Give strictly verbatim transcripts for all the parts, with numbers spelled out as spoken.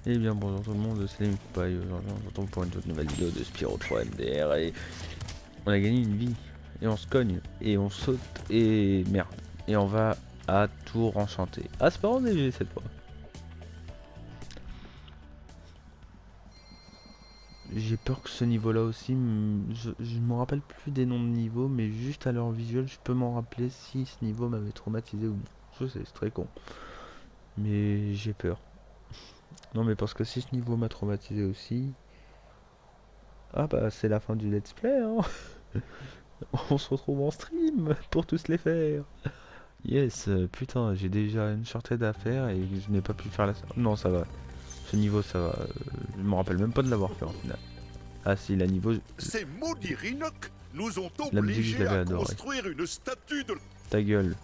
Et bien bonjour tout le monde, c'est Limpai. Aujourd'hui on se retrouve pour une toute nouvelle vidéo de Spyro trois M D R et on a gagné une vie et on se cogne et on saute et merde et on va à Tour Enchanté. Ah c'est pas en D G cette fois. J'ai peur que ce niveau là aussi, je, je me rappelle plus des noms de niveaux mais juste à leur visuel je peux m'en rappeler si ce niveau m'avait traumatisé ou non. Je sais c'est très con mais j'ai peur. Non mais parce que si ce niveau m'a traumatisé aussi, ah bah c'est la fin du let's play hein. On se retrouve en stream pour tous les faire. Yes, euh, putain, j'ai déjà une shorted à faire et je n'ai pas pu faire la... Non, ça va. Ce niveau, ça va. euh, je me rappelle même pas de l'avoir fait en final. Ah si, la niveau... Ces maudits Rhinocs nous ont La musique, je obligés l'avais à adoré. construire une statue de... Ta gueule.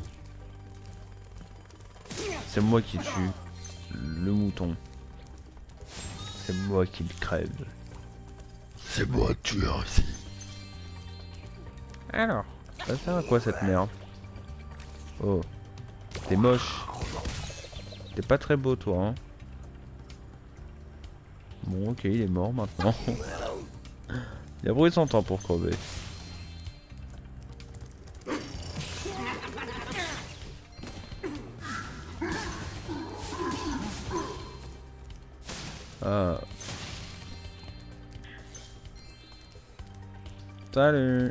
C'est moi qui tue le mouton. C'est moi qui le crève. C'est moi le tueur ici. Alors, ça sert à quoi cette merde? Oh, t'es moche. T'es pas très beau toi, hein. Bon, ok, il est mort maintenant. Il a brûlé son temps pour crever. Ah. Salut.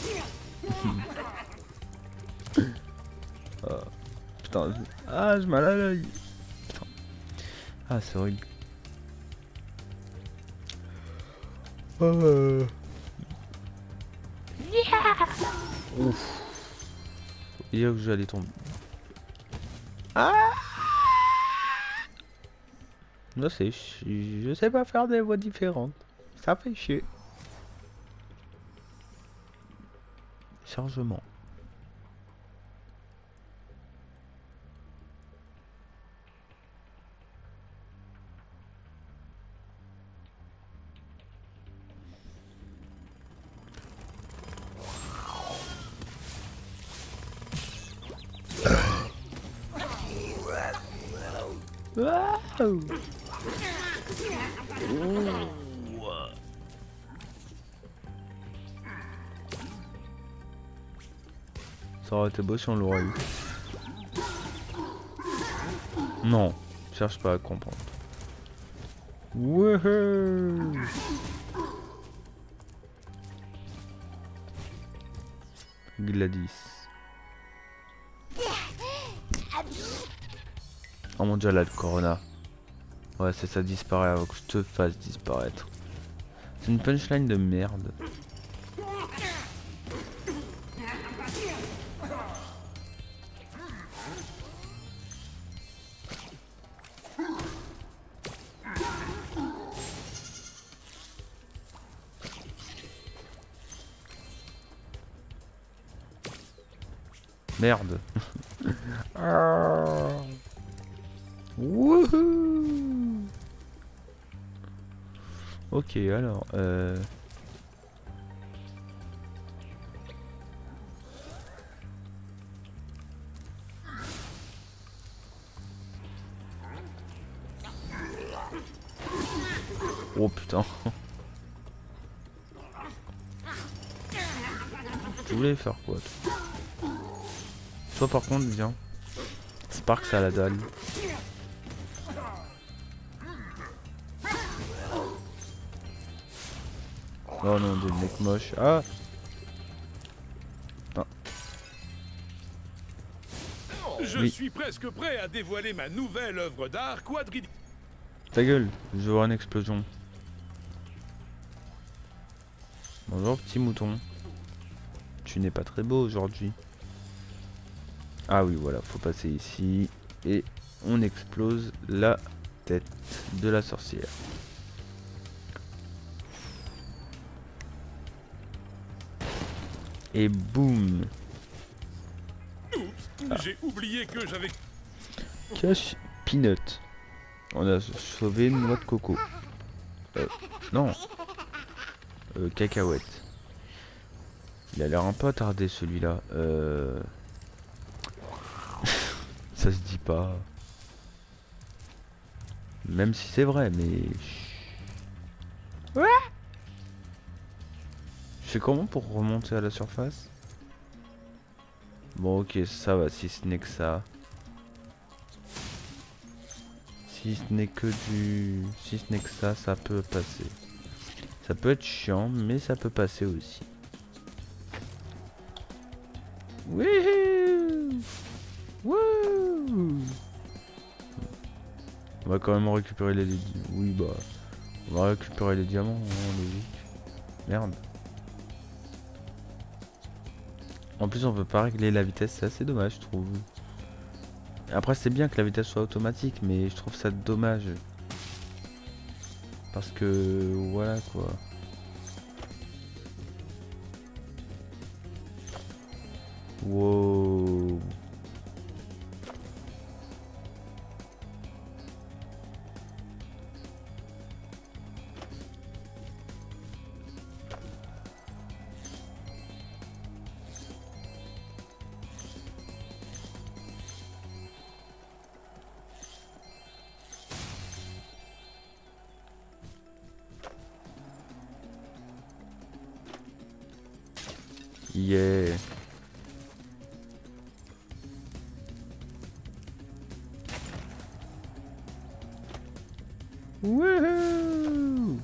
Ah. Putain. Ah, j'ai mal à l'œil. Putain. Ah, c'est horrible. Euh... Ouf. Il y a que j'allais tomber. Ah. Je sais, je, je sais pas faire des voix différentes. Ça fait chier. Chargement. Wow. Ça aurait été beau si on l'aurait eu. Non, cherche pas à comprendre. Wouhou. Gladys. Oh mon dieu, là le Corona. Ouais, c'est ça, disparaît avant que je te fasse disparaître. C'est une punchline de merde. Merde. Ah. Wouhou. Ok, alors, euh... oh putain. Tu voulais faire quoi toi? Toi par contre, viens. Spark ça a la dalle. Oh non, des mecs moches. Ah. Ah. Je Oui. suis presque prêt à dévoiler ma nouvelle œuvre d'art quadridique. Ta gueule, je veux voir une explosion. Bonjour petit mouton. Tu n'es pas très beau aujourd'hui. Ah oui voilà, faut passer ici. Et on explose la tête de la sorcière. Et boum. Ah. J'ai oublié que j'avais... Cache Peanut. On a sauvé une noix de coco. Euh, non. Euh, cacahuète. Il a l'air un peu attardé celui-là. Euh... Ça se dit pas. Même si c'est vrai, mais... Ouais. Je fais comment pour remonter à la surface? Bon ok, ça va, si ce n'est que ça. Si ce n'est que du... Si ce n'est que ça, ça peut passer. Ça peut être chiant, mais ça peut passer aussi. Wouhou! Wouh! On va quand même récupérer les... Oui bah... On va récupérer les diamants, hein, logique. Merde. En plus on peut pas régler la vitesse, c'est assez dommage je trouve. Après c'est bien que la vitesse soit automatique, mais je trouve ça dommage. Parce que... Voilà quoi. Wow. Yeah. Wouhou!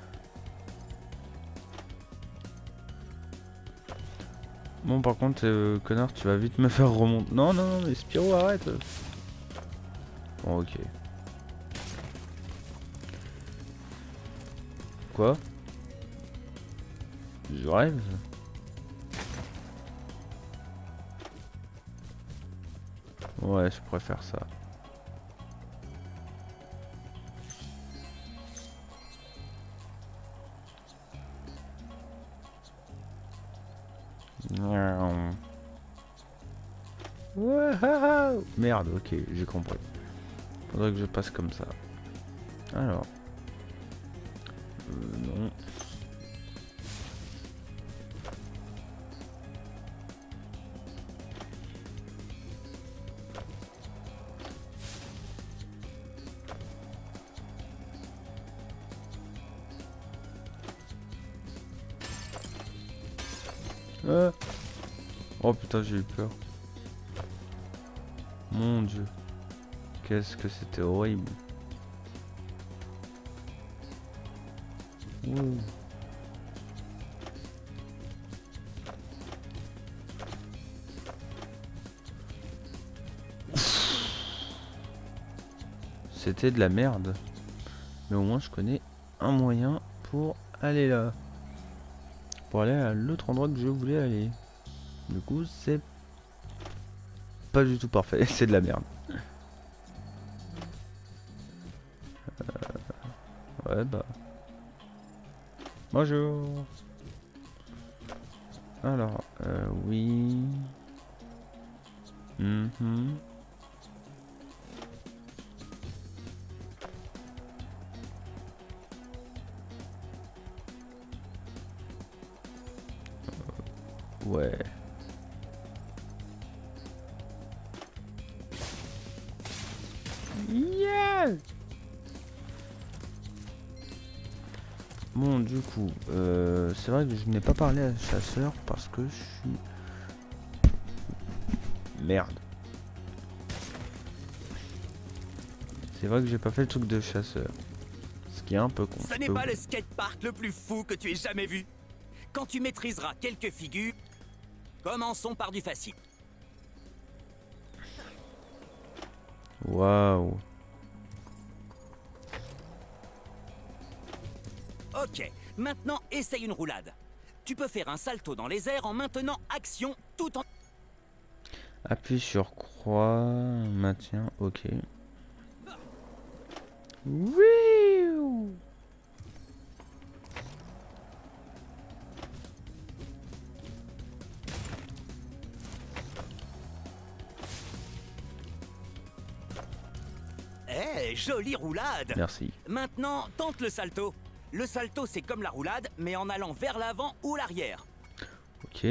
Bon par contre euh, connard tu vas vite me faire remonter. Non non non mais Spyro arrête. Bon ok. Quoi? Je rêve? Ouais je préfère ça. Wouhou! Merde, ok, j'ai compris. Faudrait que je passe comme ça. Alors. Euh, non. Ah. Oh putain, j'ai eu peur. Mon dieu. Qu'est-ce que c'était horrible. Ouh. C'était de la merde. Mais au moins je connais un moyen pour aller là. Pour aller à l'autre endroit que je voulais aller. Du coup c'est pas du tout parfait. C'est de la merde. Euh... Ouais bah. Bonjour. Alors, euh, oui. Mm-hmm. Ouais. Yeah. Bon, du coup, euh, c'est vrai que je n'ai pas parlé à chasseur parce que je suis... Merde. C'est vrai que j'ai pas fait le truc de chasseur. Ce qui est un peu con. Ce n'est pas le skatepark le plus fou que tu aies jamais vu. Quand tu maîtriseras quelques figures, commençons par du facile. Waouh. Ok, maintenant essaye une roulade. Tu peux faire un salto dans les airs en maintenant action tout en... Appuie sur croix, maintien, ok. Oui. Eh, jolie roulade. Merci. Maintenant, tente le salto. Le salto, c'est comme la roulade, mais en allant vers l'avant ou l'arrière. Ok.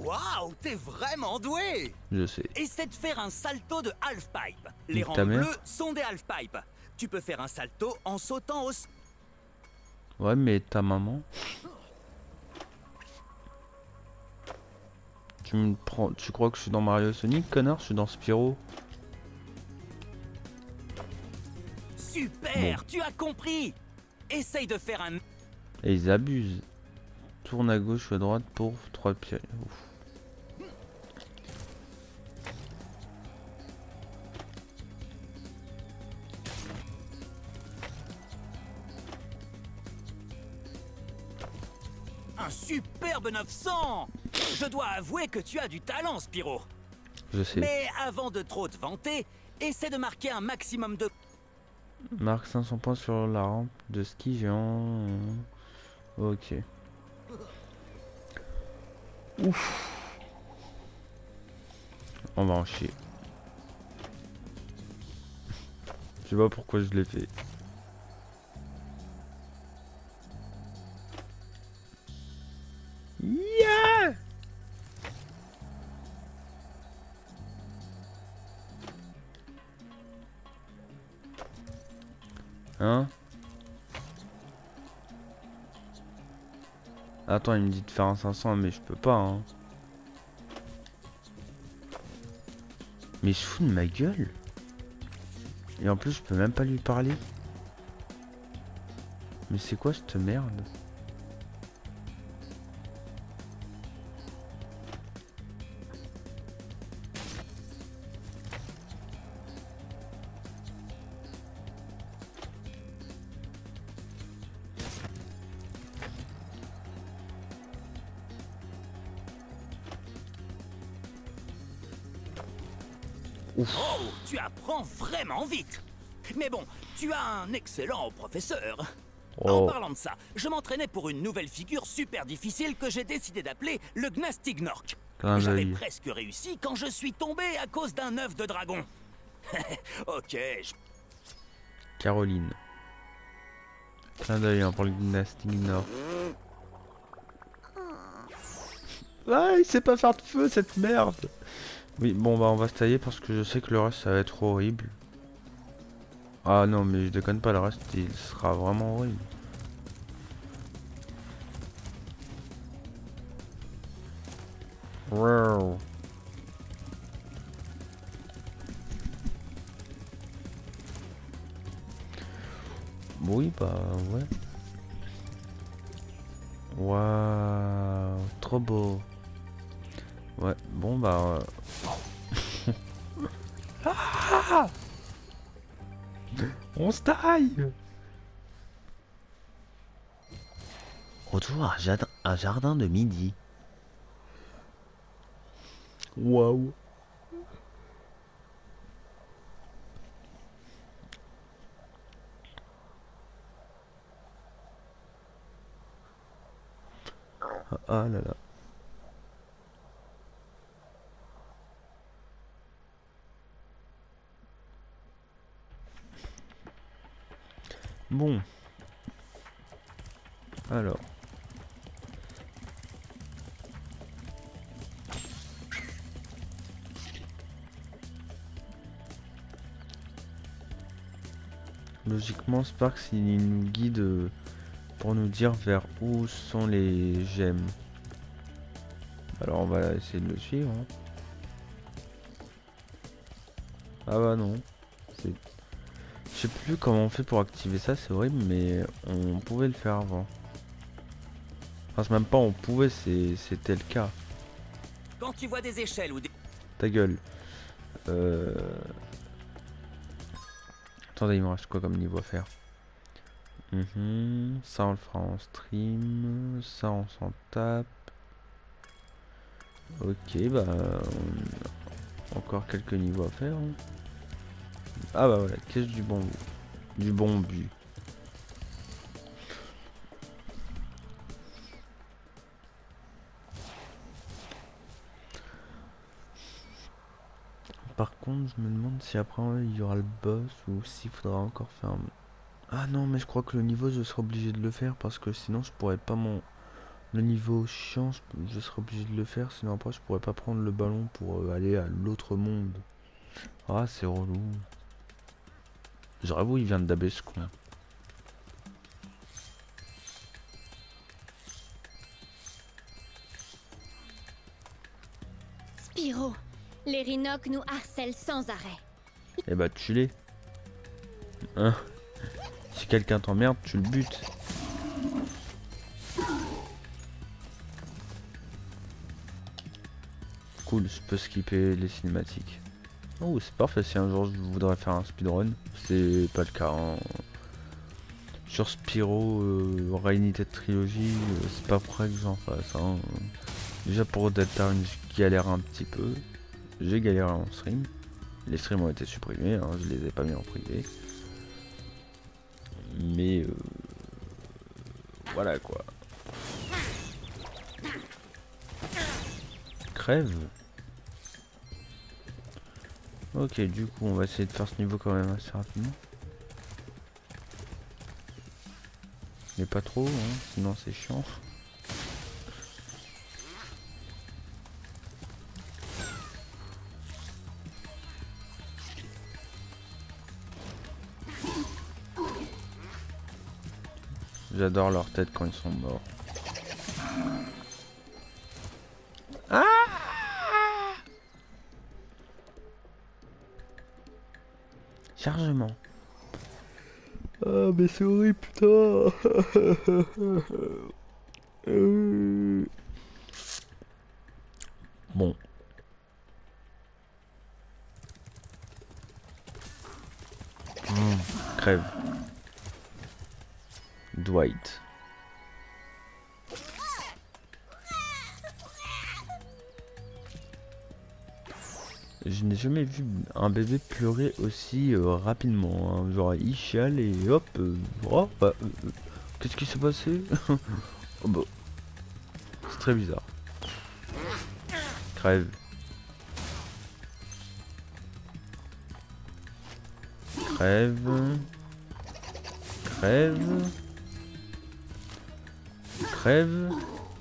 Waouh, t'es vraiment doué! Je sais. Essaie de faire un salto de half-pipe. Les Nique rangs ta mère. bleus sont des half-pipe. Tu peux faire un salto en sautant au... Ouais, mais ta maman... Tu me prends... Tu crois que je suis dans Mario et Sonic, connard? Je suis dans Spyro. Super, Bon. tu as compris. Essaye de faire un... Et ils abusent. Tourne à gauche ou à droite pour trois pieds. Ouf. Un superbe neuf cents. Je dois avouer que tu as du talent, Spyro. Je sais. Mais avant de trop te vanter, essaie de marquer un maximum de... Marque cinq cents points sur la rampe de ski géant. Ok. Ouf. On va en chier. Je sais pas pourquoi je l'ai fait. Yeah! Hein? Attends, il me dit de faire un cinq cents, mais je peux pas, hein. Mais il se fout de ma gueule. Et en plus, je peux même pas lui parler. Mais c'est quoi cette merde? Ouf. Oh, tu apprends vraiment vite. Mais bon, tu as un excellent professeur. En Oh. parlant de ça, je m'entraînais pour une nouvelle figure super difficile que j'ai décidé d'appeler le Gnastignork. Clin J'avais d'œil. presque réussi quand je suis tombé à cause d'un œuf de dragon. Ok, je... Caroline. Clin d'œil hein, pour le gymnastique nord. Ah, il sait pas faire de feu cette merde. Oui, bon bah on va se tailler parce que je sais que le reste ça va être horrible. Ah non mais je déconne pas, le reste il sera vraiment horrible. Wow. Oui bah ouais. Waouh, trop beau. Ouais, bon bah... euh, ah, on se taille. Retour à jardin, à jardin de midi. Waouh. Ah, ah là là. Bon. Alors. Logiquement, Sparks il nous guide euh, pour nous dire vers où sont les gemmes. Alors on va essayer de le suivre. Hein. Ah bah non. C'est... Je sais plus comment on fait pour activer ça, c'est horrible, mais on pouvait le faire avant. Enfin, c'est même pas on pouvait, c'est c'était le cas. Quand tu vois des échelles ou des... Ta gueule. Euh... Attendez, il me reste quoi comme niveau à faire? Mhm, ça on le fera en stream. Ça on s'en tape. Ok, bah... on- Encore quelques niveaux à faire. Hein. Ah bah voilà, caisse du bon du bon but. Par contre, je me demande si après il y aura le boss ou s'il faudra encore faire... Ah non, mais je crois que le niveau, je serai obligé de le faire parce que sinon je pourrais pas m'en Le niveau chiant, je, je serais obligé de le faire, sinon après je pourrais pas prendre le ballon pour euh, aller à l'autre monde. Ah, c'est relou. J'avoue, il vient de daber ce con. Spyro, les Rhinocs nous harcèlent sans arrêt. Eh bah, tue-les. Hein? Si quelqu'un t'emmerde, tu le butes. Cool, je peux skipper les cinématiques. Oh, c'est parfait si un jour je voudrais faire un speedrun. C'est pas le cas. Hein. Sur Spyro, euh, Reignited Trilogy, euh, c'est pas prêt que j'en fasse. Hein. Déjà pour Deltarune, je galère un petit peu. J'ai galéré en stream. Les streams ont été supprimés, hein, je les ai pas mis en privé. Mais euh, voilà quoi. Crève. Ok, du coup on va essayer de faire ce niveau quand même assez rapidement. Mais pas trop, hein, sinon c'est chiant. J'adore leur tête quand ils sont morts. Ah! Chargement. Ah mais c'est horrible putain. euh... Bon. Mmh, crève. Dwight. Je n'ai jamais vu un bébé pleurer aussi euh, rapidement. Hein. Genre il chiale et hop. Euh, oh, bah, euh, euh, qu'est-ce qui s'est passé? Oh, bah. C'est très bizarre. Crève. Crève. Crève. Crève.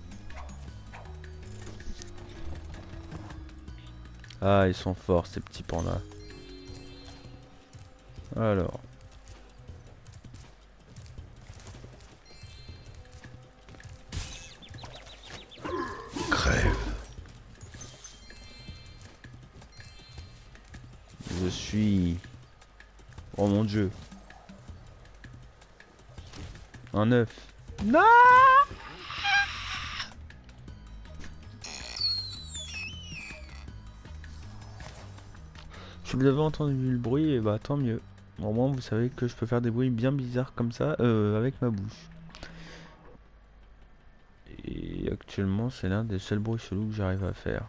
Ah, ils sont forts ces petits pandas. Alors. Crève. Je suis... Oh mon dieu. Un œuf. Non! Si vous avez entendu le bruit, et bah tant mieux. Au moins vous savez que je peux faire des bruits bien bizarres comme ça euh, avec ma bouche. Et actuellement c'est l'un des seuls bruits chelous que j'arrive à faire.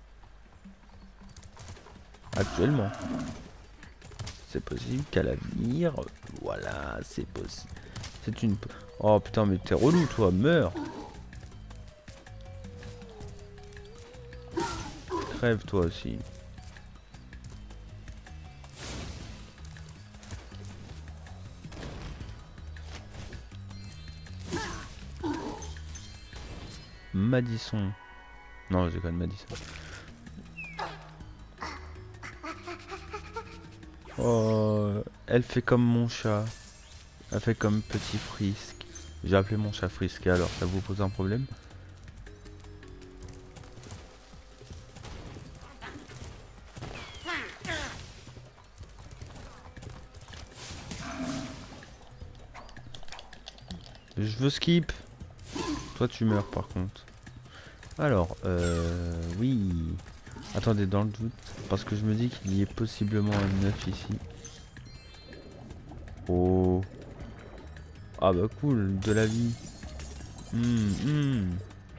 Actuellement. C'est possible qu'à l'avenir, voilà, c'est possible. C'est une... Oh putain mais t'es relou toi, meurs. Crève toi aussi. Madison. Non, je déconne, Madison. Oh, elle fait comme mon chat. Elle fait comme petit Frisk. J'ai appelé mon chat Frisk, alors ça vous pose un problème? Je veux skip. Toi tu meurs par contre. Alors, euh, oui. Attendez, dans le doute, parce que je me dis qu'il y ait possiblement un œuf ici. Oh. Ah bah cool, de la vie. Hum, hum.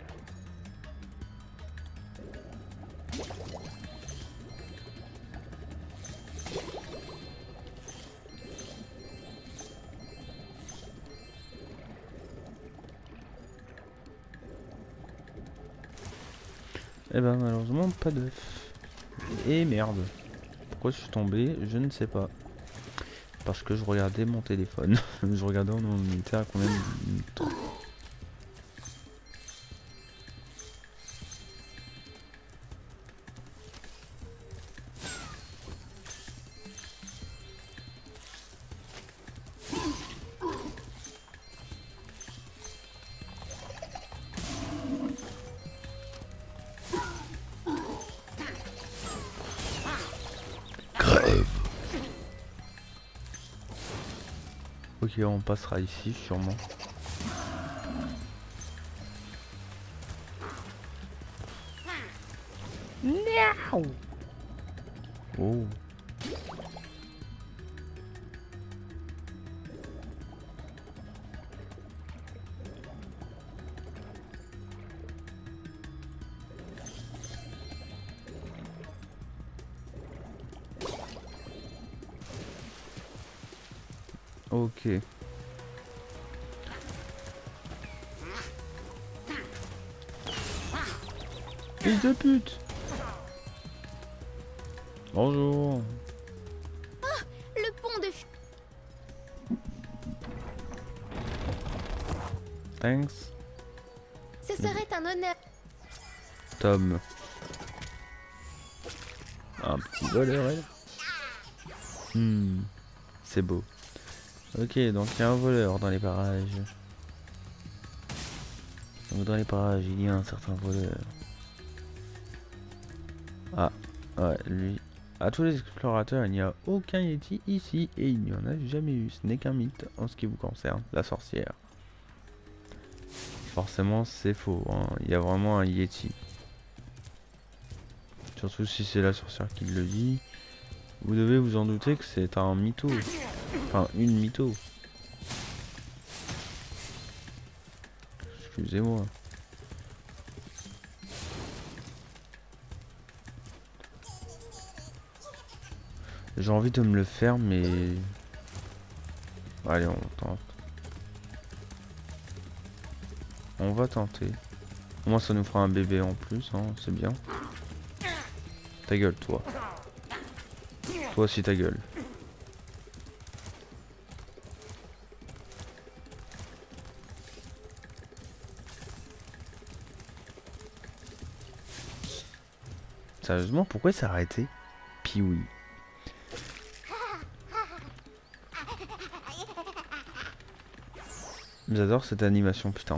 Eh ben malheureusement pas d'œuf. Et merde. Pourquoi je suis tombé? Je ne sais pas. Parce que je regardais mon téléphone. Je regardais on était à combien de temps. Ok, on passera ici sûrement. Miaou. Oh. Ok. Fils de pute. Bonjour. Le pont de... F- Thanks. Ce serait un honneur. Tom. Un petit voleur, elle. Hmm. C'est beau. Ok, donc il y a un voleur dans les parages. Donc dans les parages, il y a un certain voleur. Ah, ouais, lui. À tous les explorateurs, il n'y a aucun Yeti ici et il n'y en a jamais eu. Ce n'est qu'un mythe en ce qui vous concerne, la sorcière. Forcément, c'est faux, hein. Il y a vraiment un Yeti. Surtout si c'est la sorcière qui le dit. Vous devez vous en douter que c'est un mytho. Enfin, une mytho. Excusez-moi. J'ai envie de me le faire, mais... Allez, on tente. On va tenter. Au moins, ça nous fera un bébé en plus, hein, c'est bien. Ta gueule, toi. Toi aussi, ta gueule. Sérieusement, pourquoi il s'est arrêté? Puis oui. J'adore cette animation, putain.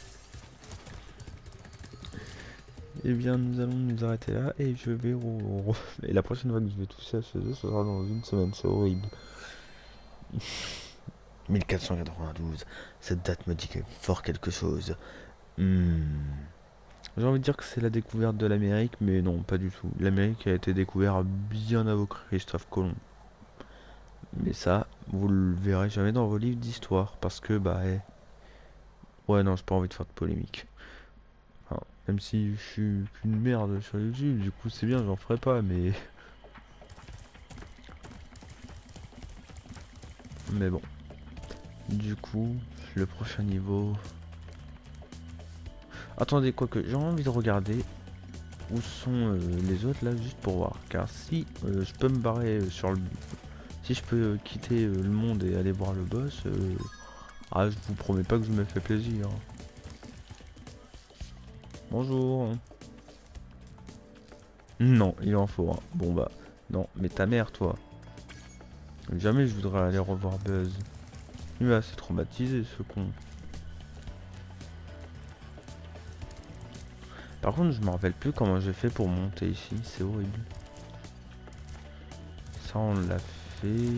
Eh bien, nous allons nous arrêter là et je vais... Et la prochaine fois que je vais toucher à ce jeu, ce sera dans une semaine, c'est horrible. mille quatre cent quatre-vingt-douze, cette date me dit fort quelque chose. Hmm. J'ai envie de dire que c'est la découverte de l'Amérique, mais non, pas du tout. L'Amérique a été découverte bien avant Christophe Colomb. Mais ça, vous le verrez jamais dans vos livres d'histoire, parce que, bah... Eh... Ouais, non, j'ai pas envie de faire de polémique. Enfin, même si je suis qu'une merde sur YouTube, du coup c'est bien, j'en ferai pas, mais... Mais bon. Du coup, le prochain niveau... Attendez, quoique, j'ai envie de regarder où sont euh, les autres là, juste pour voir. Car si euh, je peux me barrer euh, sur le... Si je peux euh, quitter euh, le monde et aller voir le boss, euh... ah, je vous promets pas que je me fais plaisir. Bonjour. Non, il en faut un. Bon bah, non, mais ta mère, toi. Jamais je voudrais aller revoir Buzz. Il m'a assez traumatisé, ce con. Par contre, je me rappelle plus comment j'ai fait pour monter ici, c'est horrible. Ça, on l'a fait.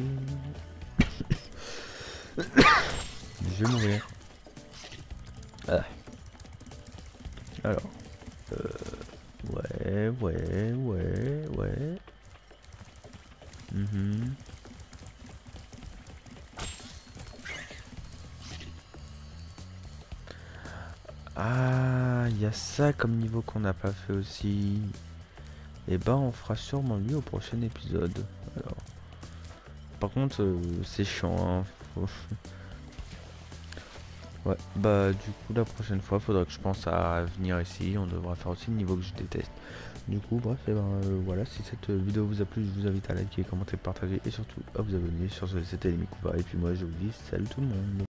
Je vais mourir. Ah. Alors. Euh, ouais, ouais, ouais, ouais. Mhm. Ah, il y a ça comme niveau qu'on n'a pas fait aussi. Et bah, on fera sûrement lui au prochain épisode. Alors. Par contre, euh, c'est chiant, hein. Faut... Ouais, bah du coup la prochaine fois faudra que je pense à venir ici, on devra faire aussi le niveau que je déteste. Du coup bref, et ben euh, voilà, si cette vidéo vous a plu, je vous invite à liker, commenter, partager et surtout à vous abonner. Sur ce, c'était les Mikouba et puis moi je vous dis salut tout le monde.